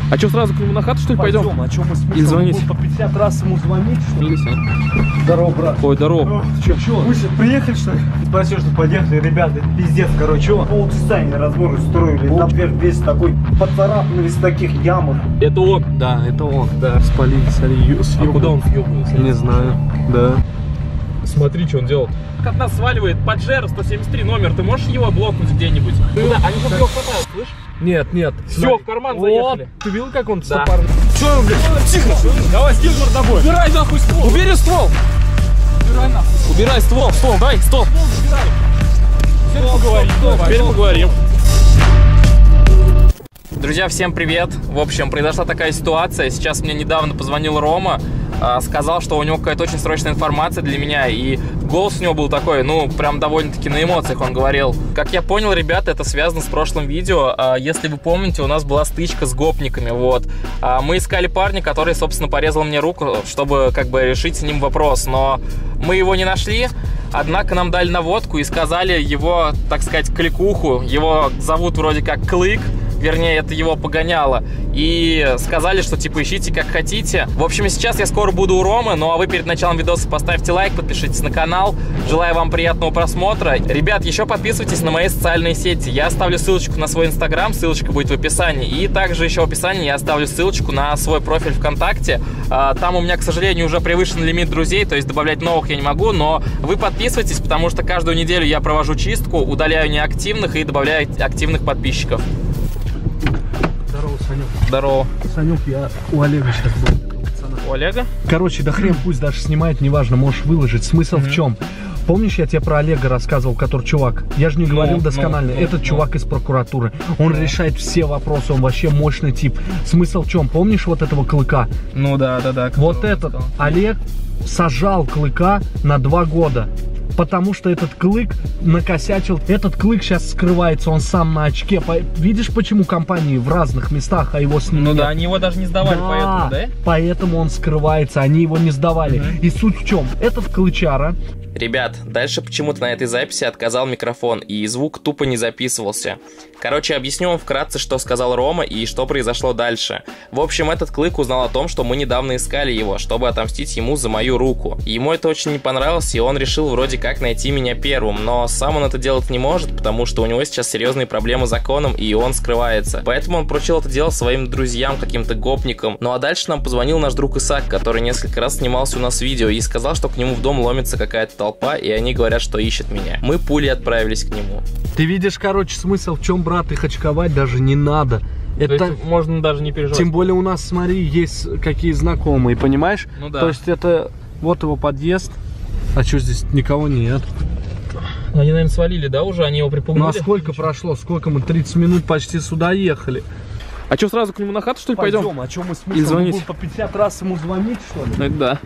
А что, сразу к нему на хату, что ли, пойдем? А что, мы смысл? Или звонить? По 50 раз ему звонить, что ли? Здорово, брат. Ой, здорово. Чё? Вы что, приехали, что ли? Спасибо, что подъехали, ребята, это пиздец, короче. Полчаса они разбор устроили. Например, весь такой поцарапанный, весь в таких ямах. Это он? Да, это он. Да. Спалили, смотри, А куда он съебывается? Не знаю, да. Смотри, что он делает. От нас сваливает Паджеро 173 номер. Ты можешь его блокнуть где-нибудь? Да, они сейчас его хватают, слышь? Нет, нет. Все, в карман заехали. Ты видел, как он Да. сопарный? Че, блядь? Тихо! Давай, Стильмар тобой. Убирай нахуй ствол. Убери ствол. Убирай нахуй. Убирай ствол. Дай, стоп. Теперь поговорим. Теперь поговорим. Друзья, всем привет! В общем, произошла такая ситуация. Сейчас мне недавно позвонил Рома, сказал, что у него какая-то очень срочная информация для меня. И голос у него был такой, ну, прям довольно-таки на эмоциях он говорил. Как я понял, ребята, это связано с прошлым видео. Если вы помните, у нас была стычка с гопниками, вот. Мы искали парня, который, собственно, порезал мне руку, чтобы, как бы, решить с ним вопрос. Но мы его не нашли. Однако нам дали наводку и сказали его, так сказать, кликуху. Его зовут вроде как Клык. Вернее, это его погоняло. И сказали, что типа ищите как хотите. В общем, сейчас я скоро буду у Ромы. Ну а вы перед началом видоса поставьте лайк, подпишитесь на канал. Желаю вам приятного просмотра. Ребят, еще подписывайтесь на мои социальные сети. Я оставлю ссылочку на свой инстаграм, ссылочка будет в описании. И также еще в описании я оставлю ссылочку на свой профиль ВКонтакте. Там у меня, к сожалению, уже превышен лимит друзей, то есть добавлять новых я не могу. Но вы подписывайтесь, потому что каждую неделю я провожу чистку, удаляю неактивных и добавляю активных подписчиков. Здорово, Санек. Здорово. Санек, я у Олега сейчас был. У Олега? Короче, да хрен пусть даже снимает, неважно, можешь выложить. Смысл в чем? Помнишь, я тебе про Олега рассказывал, который чувак? Я же не говорил досконально. Этот чувак из прокуратуры. Он решает все вопросы, он вообще мощный тип. Смысл в чем? Помнишь вот этого Клыка? Ну да. Вот этот Олег сажал Клыка на 2 года. Потому что этот Клык накосячил. Этот Клык сейчас скрывается, он сам на очке. Видишь, почему компании в разных местах, а его с ним Ну нет? да, они его даже не сдавали, Да, поэтому, да? поэтому он скрывается, они его не сдавали. И суть в чем? Этот Клычара... Ребят, дальше почему-то на этой записи отказал микрофон, и звук тупо не записывался. Короче, объясню вам вкратце, что сказал Рома и что произошло дальше. В общем, этот Клык узнал о том, что мы недавно искали его, чтобы отомстить ему за мою руку. Ему это очень не понравилось, и он решил вроде как найти меня первым, но сам он это делать не может, потому что у него сейчас серьезные проблемы с законом, и он скрывается. Поэтому он поручил это дело своим друзьям, каким-то гопникам. Ну а дальше нам позвонил наш друг Исаак, который несколько раз снимался у нас в видео, и сказал, что к нему в дом ломится какая-то толпа, и они говорят, что ищут меня. Мы пулей отправились к нему. Ты видишь, короче, смысл в чем, брат, их очковать даже не надо. Это можно даже не переживать. Тем более у нас, смотри, есть какие знакомые, понимаешь? Ну да. То есть это вот его подъезд, а что здесь никого нет. Они, наверное, свалили, да, уже? Они его припугнули? Ну а сколько прошло? Сколько мы? 30 минут почти сюда ехали. А что, сразу к нему на хату, что ли, пойдем? А что мы смысл? Или звонить? Мы будем по 50 раз ему звонить, что ли? Ну это да.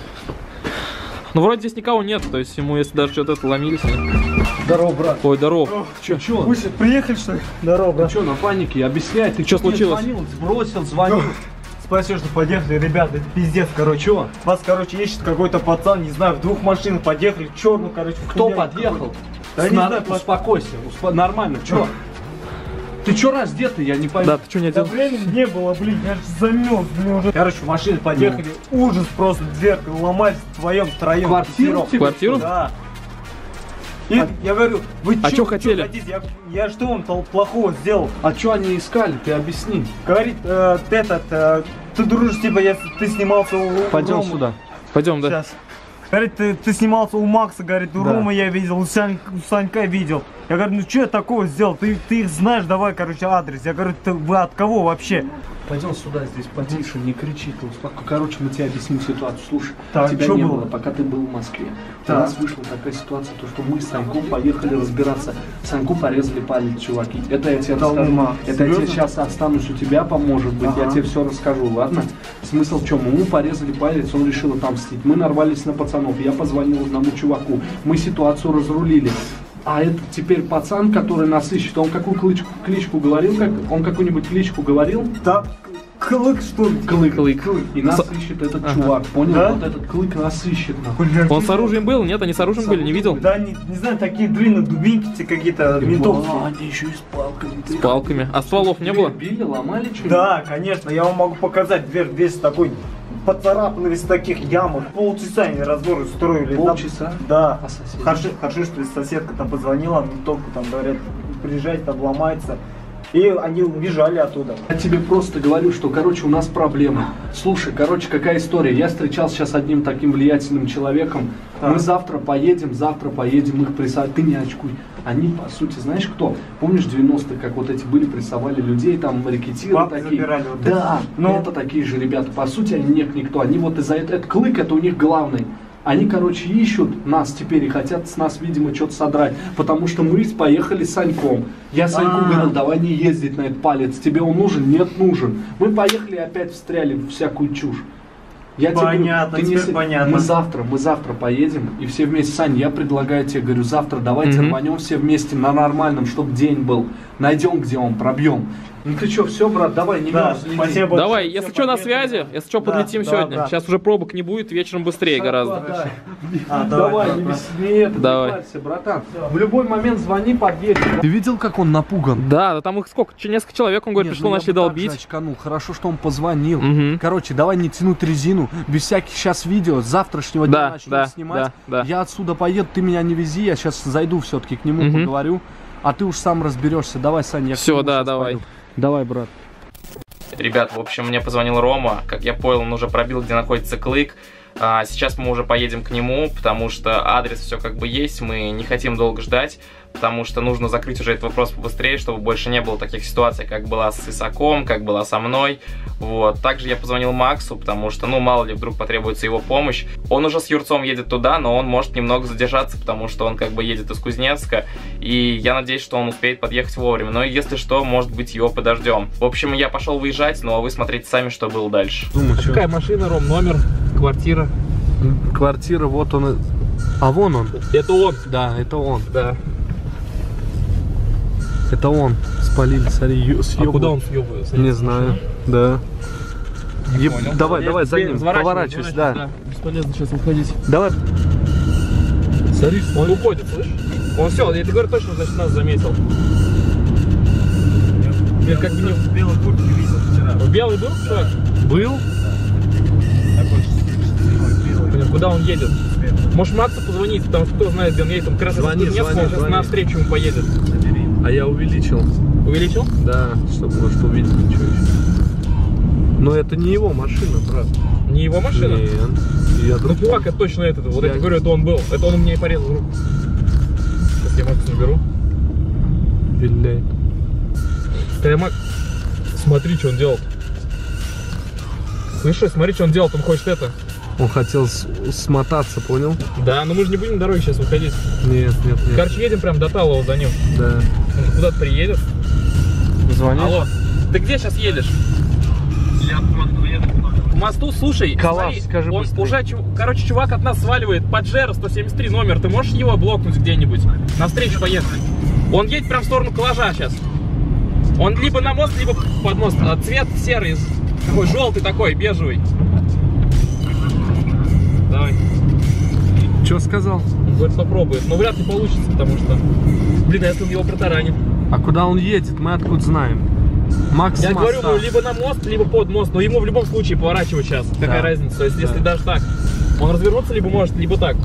Ну вроде здесь никого нет, то есть ему, если даже что-то это ломились. Здорово, брат. Ой, здорово. Чё? Вы что, приехали, что ли? Здорово, брат. Ты что, на панике? Объясняй, ты Что что случилось? Звонил, сбросил, звонил. Спасибо, что подъехали, ребята, это пиздец, короче. Чё? Вас, короче, ищет какой-то пацан, не знаю, в 2 машинах подъехали, черную, короче. Кто хуйня подъехал? Да не знаю, успокойся, нормально, чё? Ты чё раздетый, я не пойму. Да, ты что не Да одел? времени не было, блин, я же замёрз, блин, уже. Короче, машины подъехали, ужас просто, дверка ломать вдвоем, втроем. Квартиру пятером. тебе? Квартиру? Да. И я говорю, вы А чё чё хотели? хотите? Я что вам плохого сделал? А чё они искали, ты объясни. Говорит, ты дружишь, типа, ты снимался у Пойдем Ромы. сюда. Пойдем, да. Сейчас. Говорит, ты снимался у Макса, говорит, у Да. Ромы я видел, у Санька видел. Я говорю, ну что я такого сделал? Ты их знаешь, давай, короче, адрес. Я говорю, вы от кого вообще? Пойдем сюда, здесь потише, не кричи, ты успокойся. Короче, мы тебе объясним ситуацию. Слушай, Так, тебя что не было? было, пока ты был в Москве. Так. У нас вышла такая ситуация, то, что мы с Саньком поехали разбираться. Саньку порезали палец, чуваки. Это я тебе расскажу. ума. Это я тебе Серьезно? сейчас останусь у тебя, поможет быть. Я Ага. тебе все расскажу, ладно? Смысл в чем? Ему порезали палец, он решил отомстить. Мы нарвались на пацанов. Я позвонил одному чуваку. Мы ситуацию разрулили. А этот теперь пацан, который нас ищет, он какую кличку говорил? Он какую-нибудь кличку говорил? Да, Клык, что ли? Клык. И нас ищет этот чувак, понял? Да? Вот этот клык нас ищет. Он с оружием был? Нет, они с оружием были, не видел? Да, не знаю, такие длинные дубинки какие-то, винтовки. Они еще и с палками. С палками. А стволов не было? Били, ломали что-нибудь? Да, конечно, я вам могу показать дверь весь такой поцарапанный, весь таких ямах. Полчаса они разборы устроили. Полчаса? Да. А соседи? Хорошо, что соседка там позвонила, винтовку там говорят, приезжайте, там ломается. И они убежали оттуда. Я тебе просто говорю, что, короче, у нас проблемы. Слушай, короче, какая история. Я встречался сейчас с одним таким влиятельным человеком. Мы завтра поедем их прессовать. Ты не очкуй. Они, по сути, знаешь кто? Помнишь 90-х, как вот эти были, прессовали людей, там, рекетиры такие? Забирали вот да, ну, это такие же ребята. По сути, они нет никто. Они вот из-за этого, этот клык, это у них главный. Они, короче, ищут нас теперь и хотят с нас, видимо, что-то содрать. Потому что мы поехали с Саньком. Я Саньку говорил, давай не ездить на этот палец. Тебе он нужен? Нет, нужен. Мы поехали и опять встряли в всякую чушь. Я понятно, тебе говорю, понятно. Мы завтра поедем и все вместе. Сань, я предлагаю тебе, говорю, завтра давайте рванем все вместе на нормальном, чтобы день был. Найдем, где он, пробьем. Ну ты что, все, брат, давай, не мерз, спасибо. Давай, если что, на связи, если что, подлетим сегодня. Да. Сейчас уже пробок не будет, вечером быстрее гораздо. Давай, не парься, братан. В любой момент звони, подъедем. Ты видел, как он напуган? Да, там их сколько? Несколько человек, он говорит, пришло, начали долбить. Хорошо, что он позвонил. Короче, давай не тянуть резину. Без всяких сейчас видео, с завтрашнего дня начнем снимать. Я отсюда поеду, ты меня не вези, я сейчас зайду все-таки к нему, поговорю. А ты уж сам разберешься. Давай, Саня, я все, да, давай. Пойду. Давай, брат. Ребят, в общем, мне позвонил Рома. Как я понял, он уже пробил, где находится клык. Сейчас мы уже поедем к нему, потому что адрес все как бы есть. Мы не хотим долго ждать, потому что нужно закрыть уже этот вопрос побыстрее, чтобы больше не было таких ситуаций, как была с Исаком, как была со мной. Вот. Также я позвонил Максу, потому что, ну, мало ли, вдруг потребуется его помощь. Он уже с Юрцом едет туда, но он может немного задержаться, потому что он как бы едет из Кузнецка. И я надеюсь, что он успеет подъехать вовремя. Но если что, может быть, его подождем. В общем, я пошел выезжать, ну а вы смотрите сами, что было дальше. Какая машина, Ром? Номер? Квартира? Квартира, вот он. А вон он. Это он? Да, это он. Да. Это он. Спалили, смотри, А куда он съебывается? Не знаю. Да. Давай, за ним. Поворачивайся, да. Бесполезно сейчас выходить. Давай. Смотри, он уходит, слышишь? Он все, я тебе говорю, точно, значит, нас заметил. Я как бы не в белой куртке видел вчера. В белый был, чувак? Был? Куда он едет? Может, Максу позвонить, потому что кто знает, где он едет. Он как раз сейчас на встречу ему поедет. А я увеличил. Увеличил? Да, чтобы может увидеть ничего еще. Но это не его машина, брат. Не его машина? Нет. Ну, чувак, это точно этот. Вот я говорю, это он был. Это он у меня и порезал руку. Сейчас я Максу наберу. Виляет. Макс, смотри, что он делал. Слышишь, смотри, что он делал. Он хочет это. Он хотел смотаться, понял? Да, но мы же не будем дороги сейчас выходить. Нет. Короче, едем прям до Талова за ним. Да. Он же куда-то приедет. Звонишь? Алло, ты где сейчас едешь? Я в мосту еду. В мосту, слушай, Калаш, смотри, скажи он быстрее. уже, короче, чувак от нас сваливает. Паджеро 173 номер. Ты можешь его блокнуть где-нибудь? Навстречу поехать. Он едет прям в сторону Калажа сейчас. Он либо на мост, либо под мост. Цвет серый, такой желтый такой, бежевый. Давай. Что сказал? Он говорит, попробует. Но вряд ли получится, потому что... Блин, а если он его протаранит? А куда он едет, мы откуда знаем? Макс Я с говорю, моста. ну, либо на мост, либо под мост. Но ему в любом случае поворачивать сейчас. Какая разница? То есть, если даже так, он развернуться либо может, либо так.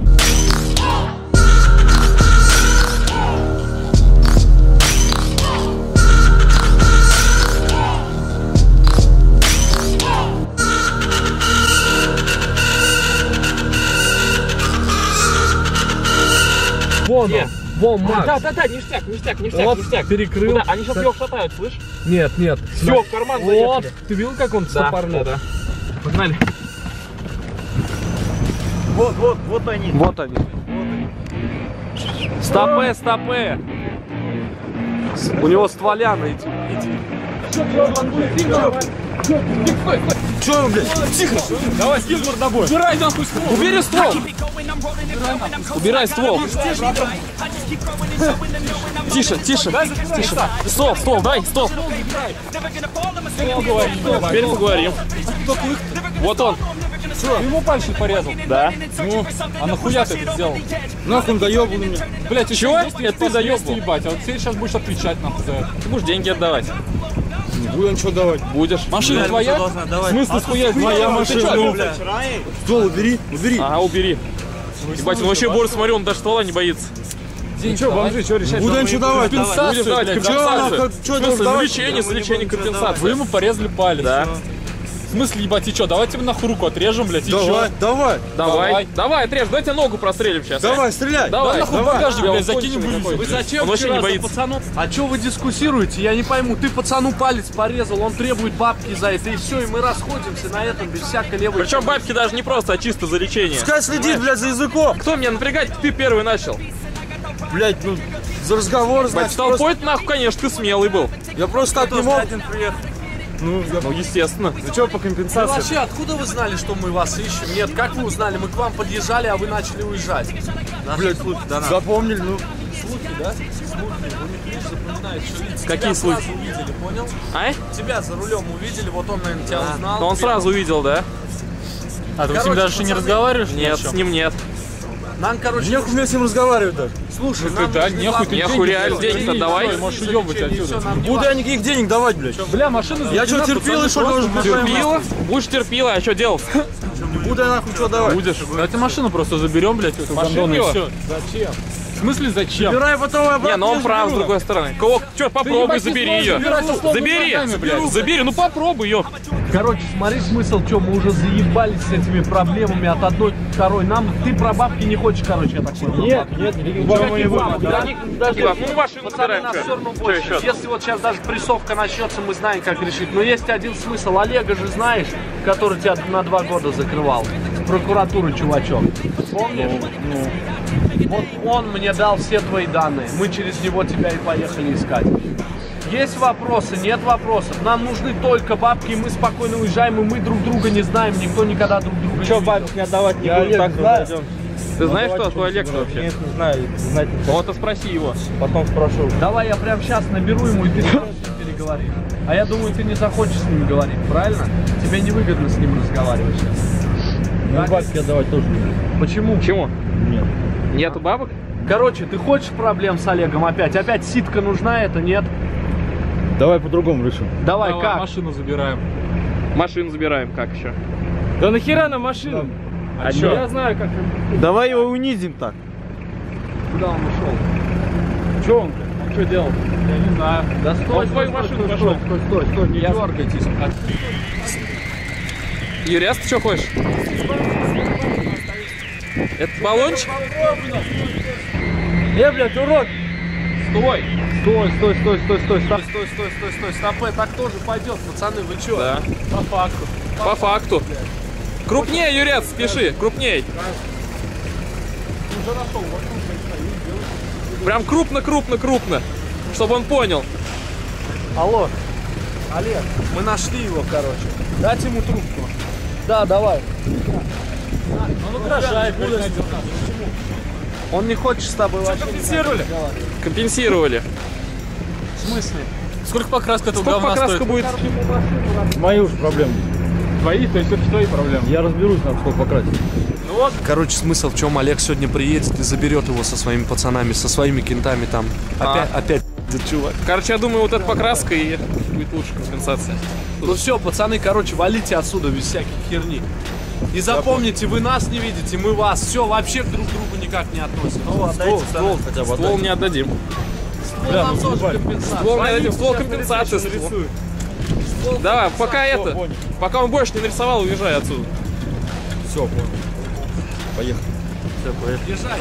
Вон он, вон Макс. Да, ништяк. Вот, перекрыл. Куда? Они сейчас его шатают, слышь? Нет. Все, в карман Вот, заехали. ты видел, как он стопорнул? Да. Погнали. Вот они. Вот они. Стопе. У него стволяна, иди. Че, блядь? Тихо! Давай, скин мордобой. Убирай нахуй ствол! Убери ствол! Убирай ствол! Тише, тише, тише. Стол, стол, дай, стол. Теперь поговорим. Вот он. Ты ему пальцы порезал? Да. Ну, а нахуя ты это сделал? Нахуй он доебал меня. Блядь, Чего? Это ты доебал, ебать, а вот ты сейчас будешь отвечать нахуй за это. Ты будешь деньги отдавать. Не буду ничего давать. Будешь. Машина твоя? В смысле, схуя Моя машина. Стол убери, убери. Ага, убери. Ебать, он вообще Борис, смотри, он даже ствола не боится. Ну что, бомжи, что решать? Буду ничего давать. Будешь давать компенсацию. Что В смысле, лечение, Вы компенсацию. ему порезали палец. Да. В смысле, ебать, и что, давайте мы нахуй руку отрежем, блядь, и Давай, чё? давай. Давай, давай, отрежь, давайте ногу прострелим сейчас. Давай, стреляй. Давай, нахуй багажник, блядь, закинем конченый вывезем. какой. Вы зачем Он вообще не вчера за боится. пацану? А чё вы дискуссируете? Я не пойму, ты пацану палец порезал, он требует бабки за это, и все, и мы расходимся на этом без всякой левой. Причем бабки даже не просто, а чисто за лечение. Пускай следит, блядь, за языком. Кто меня напрягать? Ты первый начал. Блядь, ну, за разговор, Бать, значит, с толпой нахуй, конечно, ты смелый был. я просто так не мог. Ну, естественно. Ну что по Ну компенсации? вообще, откуда вы знали, что мы вас ищем? Нет, как вы узнали? Мы к вам подъезжали, а вы начали уезжать. Блядь, запомнили, ну. Слухи, да? Слухи. У них лишь запоминают, что лица. Какие Тебя слухи? сразу увидели, понял? А? Тебя за рулем увидели, вот он, наверное, тебя узнал. Но он сразу увидел, да? А ты с ним даже не разговариваешь? Нет, с ним нет. Нам, короче, Нехуй мне с ним разговаривать даже. слушай, Ты да, нехуй, ты нехуй реально денег-то давай. Можешь уебывать отсюда. Буду я никаких денег давать, блядь. Бля, машина Я что, терпил, что ли, должен быть? Терпила? Будешь терпила, а что делать? Не буду я нахуй что давать. Будешь. Давайте машину просто заберем, блядь, эту гондону и его? все. Зачем? В смысле зачем? Убирай потом обратно. Не, но он прав, с другой стороны. Кого? Че, попробуй, ебать, не забери сможешь ее. забирать условно Забери, ногами, блядь. забери, ну попробуй ее. Короче, смотри смысл, что мы уже заебались с этими проблемами от одной к второй. Нам, ты про бабки не хочешь, короче, я так понял? Нет, никаких бабок не буду. Ну, машину забираем. Нас всё. все равно Чё больше. ещё? Если вот сейчас даже прессовка начнется, мы знаем, как решить. Но есть один смысл. Олега же знаешь, который тебя на 2 года закрывал. Прокуратуры чувачок. Помнишь? Вот он мне дал все твои данные. Мы через него тебя и поехали искать. Есть вопросы, нет вопросов. Нам нужны только бабки, и мы спокойно уезжаем, и мы друг друга не знаем, никто никогда друг друга не видел. не отдавать не буду, так знаю. Ты знаешь, кто такой Олег вообще? Нет, не знаю, знать не Вот, спроси его. потом спрошу. Давай я прямо сейчас наберу ему, и ты с ним переговоришь. А я думаю, ты не захочешь с ним говорить, правильно? Тебе невыгодно с ним разговаривать сейчас. Ну, бабки отдавать тоже не буду. Почему? Почему? Нет. Нету бабок? Короче, ты хочешь проблем с Олегом опять? Опять ситка нужна, это нет? Давай по-другому решим. Давай, как? Машину забираем. Машину забираем, как еще? Да нахера нам машину? А чё? Я знаю, как. Давай его унизим так. Куда он ушел? Что он? Что делал? Я не знаю. Да стой, Он в свою машину пошел. стой, не дергайтесь. Юрец, ты что хочешь? Это баллончик? Блядь, урод! Стой! Стой, стопэ, так тоже пойдет, пацаны, вы чё? Да. По факту. По факту. Крупнее, Юрец, спеши, крупней. Прям крупно, чтобы он понял. Алло, Олег, мы нашли его, короче. Дать ему трубку. Да, давай. Он угрожает. Он не хочет с тобой вообще. Компенсировали. В смысле? Сколько покраска этого Сколько говна покраска стоит? будет? Мои уже проблемы. Твои, то есть это твои проблемы. Я разберусь, надо сколько покрасить. Короче, смысл в чем? Олег сегодня приедет и заберет его со своими пацанами, со своими кентами там. Опять чувак. Короче, я думаю, вот эта покраска и будет лучше компенсация. Ну все, пацаны, короче, валите отсюда без всяких херни. И запомните, вы нас не видите, мы вас. Все, вообще друг к другу никак не относимся. Ствол хотя бы Ствол не отдадим. Ствол нам тоже компенсация. Ствол не отдадим, ствол компенсация. Давай, пока это, понял. пока он больше не нарисовал, уезжай отсюда. Все, понял. Поехали. Езжайте.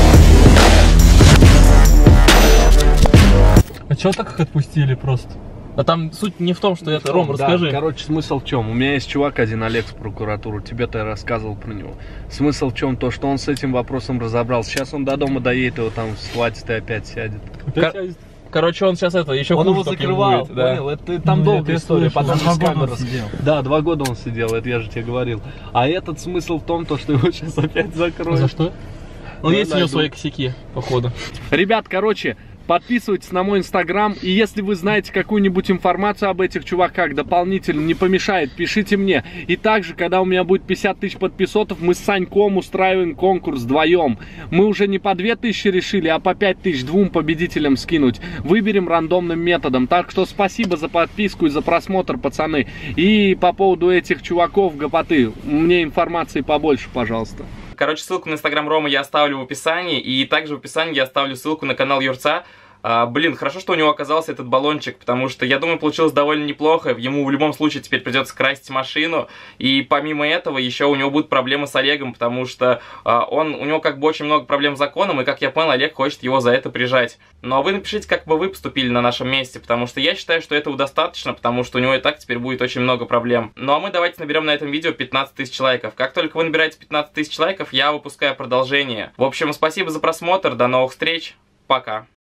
А чё так их отпустили просто? А там суть не в том, что это, Ром, расскажи. Короче, смысл в чем? У меня есть чувак один, Олег, с прокуратуры, тебе-то я рассказывал про него. Смысл в чем? То, что он с этим вопросом разобрался. Сейчас он до дома доедет, его там схватит и опять сядет. Короче, он сейчас еще Он хуже его только закрывал, будет, да. понял? Это там долгая история, потом с камеры. Да, 2 года он сидел, это я же тебе говорил. А этот смысл в том, то, что его сейчас опять закроют. За что? Ну, есть у него свои косяки, походу. Ребят, короче, подписывайтесь на мой инстаграм, и если вы знаете какую-нибудь информацию об этих чуваках дополнительно, не помешает, пишите мне. И также, когда у меня будет 50 тысяч подписотов, мы с Саньком устраиваем конкурс вдвоем. Мы уже не по 2000 решили, а по 5000 2 победителям скинуть. Выберем рандомным методом. Так что спасибо за подписку и за просмотр, пацаны. И по поводу этих чуваков гопоты, мне информации побольше, пожалуйста. Короче, ссылку на инстаграм Ромы я оставлю в описании, и также в описании я оставлю ссылку на канал Юрца. Блин, хорошо, что у него оказался этот баллончик, потому что, я думаю, получилось довольно неплохо. Ему в любом случае теперь придется красить машину. И помимо этого, еще у него будут проблемы с Олегом, потому что у него как бы очень много проблем с законом, и, как я понял, Олег хочет его за это прижать. Ну а вы напишите, как бы вы поступили на нашем месте, потому что я считаю, что этого достаточно, потому что у него и так теперь будет очень много проблем. Ну а мы давайте наберем на этом видео 15 тысяч лайков. Как только вы набираете 15 тысяч лайков, я выпускаю продолжение. В общем, спасибо за просмотр, до новых встреч, пока.